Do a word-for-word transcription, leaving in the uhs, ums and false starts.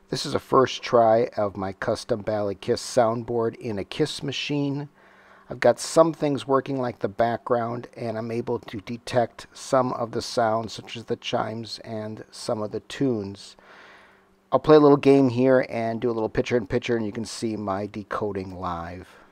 This is a first try of my custom Bally Kiss soundboard in a Kiss machine. I've got some things working like the background, and I'm able to detect some of the sounds such as the chimes and some of the tunes. I'll play a little game here and do a little picture-in-picture, and you can see my decoding live.